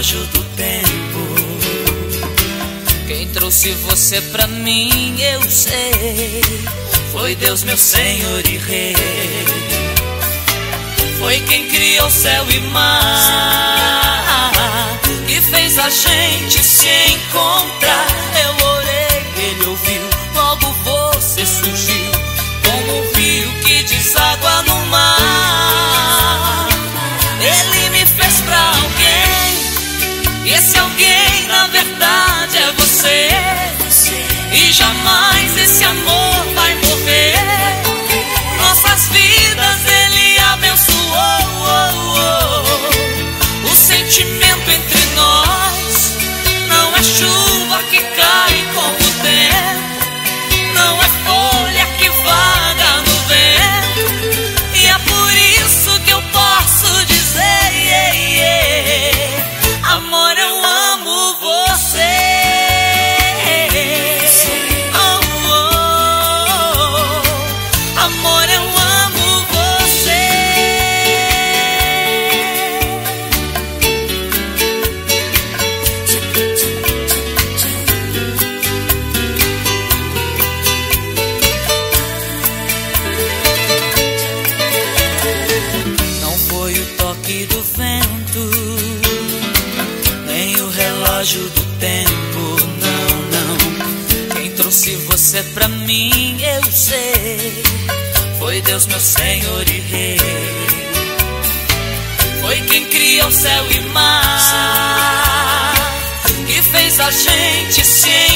relógio do tempo. Quem trouxe você pra mim, eu sei, foi Deus, meu Senhor e Rei. Foi quem criou céu e mar, que fez a gente se encontrar. Eu orei, Ele ouviu, logo você surgiu, como um rio que deságua no mar. Ele me fez pra alguém, e esse alguém na verdade é você. E jamais esse amor vai morrer. Nossas vidas Ele abençoou. O sentimento entre nós não é chuva que cai com o tempo, não é folha que vaga no vento. E é por isso que eu posso dizer, amor, eu amo você. Amor, eu amo você. Não foi o toque do vento, nem o relógio do tempo, não, não. Quem trouxe você pra mim, eu sei, foi Deus, meu Senhor e Rei. Foi quem criou céu e mar, que fez a gente se